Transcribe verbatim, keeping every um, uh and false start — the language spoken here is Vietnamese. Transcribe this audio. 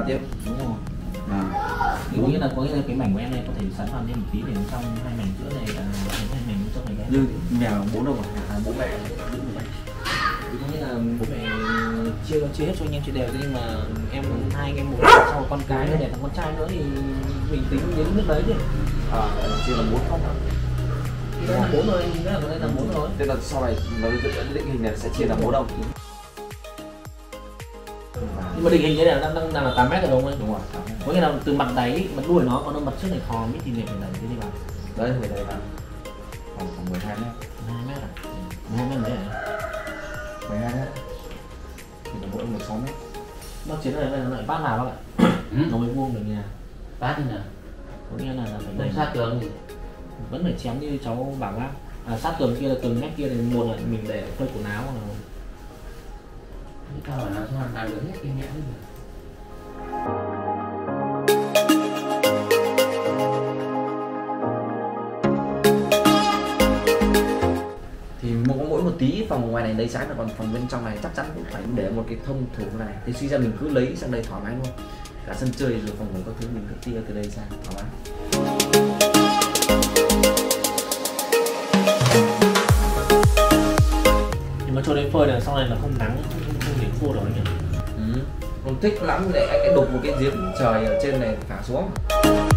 chứ. Đúng rồi. À. Có nghĩa là có nghĩa là cái mảnh của em này có thể sắn vào thêm một tí để trong hai mảnh giữa này là hai mảnh trong này cái. Như mèo bố đâu à, bố mẹ giữ như vậy. Thì có nghĩa là bố mẹ chia chia hết cho anh em chia đều, nhưng mà em hai anh em một sau con cái nữa để thằng con trai nữa thì mình tính đến nước đấy chứ. À, chia là bốn không ạ? Thì đây là bốn rồi, thì đây là đây là bốn rồi. Tức là sau này nó định hình này sẽ chia làm bốn đâu? Nhưng mà định hình thế này đang đang, đang là tám mét rồi đúng không? Đúng rồi. Có nghĩa là từ mặt đáy, mặt đuôi nó còn nó mặt trước này thò mít thì mình phải đẩy cái đi vào. Đấy phải đẩy vào khoảng khoảng mười hai mét. mười hai mét à? mười hai mét đấy à? mười hai mét. Thì nó mỗi mười sáu mét. Bác chiến này nó lại bát nào bác ạ? Nó mới vuông được nhà. Bát như nào? Có nghĩa là phải Đẩy đẩy sát tường gì? vẫn phải chém như cháu bảo bác. À, sát tường kia là tường mét kia thì một là mình để phơi quần áo là Cái tao bảo nó sao làm được hết kinh nghiệm đấy. Thì mỗi mỗi một tí phòng ngoài này lấy sáng, là còn phòng bên trong này chắc chắn cũng phải để một cái thông thủ này. Thì suy ra mình cứ lấy sang đây thoải mái luôn. Cả sân chơi rồi phòng ngủ các thứ mình cứ tia từ đây sang thoải mái. nhưng mà cho đến phơi là sau này là không nắng, không, không, không để khô đâu anh nhỉ? Ừ. Còn thích lắm để anh đục một cái giếng trời ở trên này thả xuống.